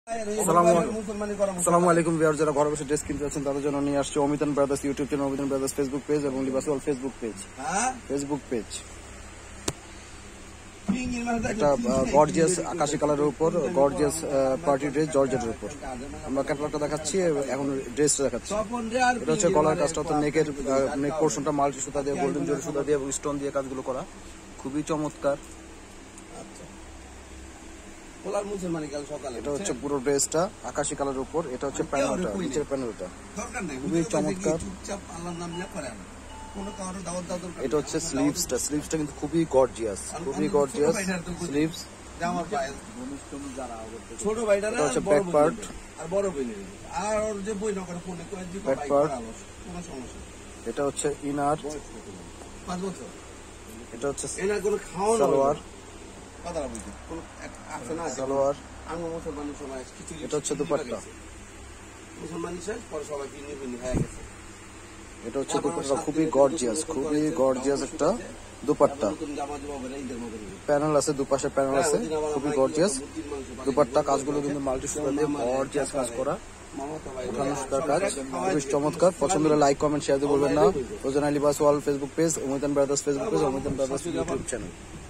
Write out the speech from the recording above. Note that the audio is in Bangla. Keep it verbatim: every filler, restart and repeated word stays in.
আসসালামু আলাইকুম ভিউয়ার, যারা ঘরে বসে ড্রেস কিনতে যাচ্ছেন তাদের জন্য নিয়ে আসছে Amitan brothers YouTube channel, Amitan brothers Facebook page এবং Libaswal Facebook page Facebook page একটা গর্জিয়াস আকাশি কালারের উপর গর্জিয়াস পার্টি ড্রেস জর্জেটের উপর আমরা ক্যাটালগটা দেখাচ্ছি, এখন ড্রেসটা দেখাচ্ছি। এটা হচ্ছে গলার কাজটা, অর্থাৎ নেকের নেক পোর্শনটা মাল্টি সুতা দিয়ে, গোল্ডেন জরি সুতা দিয়ে এবং স্টোন দিয়ে কাজগুলো করা, খুবই চমৎকার। এটা হচ্ছে পুরো ড্রেসটা আকাশি কালারের উপর। এটা হচ্ছে প্যানেলটা, নিচের প্যানেলটা খুবই চমৎকার। এটা হচ্ছে স্লিভসটা, স্লিভসটা কিন্তু খুবই গর্জিয়াস, খুবই গর্জিয়াস স্লিভস। ছোট ভাইটা এটা হচ্ছে ব্যাক পার্ট, আর বড় আর যে বই নকর ফোনে কয় জি ব্যাক পার্ট। কোনো সমস্যা। এটা হচ্ছে ইনার, পাঁচ বছর। এটা হচ্ছে এনা কোনো খাওয়া না সালোয়ার, কথা বলতে কোনো আছে না সালোয়ার। আঙ্গ মুসলমানের সময় কিছু এটা হচ্ছে দুপাট্টা, মুসলমানের শেষ পরে সবাই কিনে কিনে হয়ে গেছে। এটা হচ্ছে দুপাট্টা, খুবই গর্জিয়াস, খুবই গর্জিয়াস একটা দুপাট্টা। প্যানেল আছে, দুপাশে প্যানেল আছে, খুবই গর্জিয়াস দুপাট্টা। কাজগুলো কিন্তু মাল্টি সুতা দিয়ে গর্জিয়াস কাজ করা, উঠানো সুতার কাজ, খুবই চমৎকার। পছন্দ হলে লাইক কমেন্ট শেয়ার দিয়ে বলবেন না। Rozana Libaswal Facebook page, Amitan brothers Facebook page, Amitan brothers YouTube channel.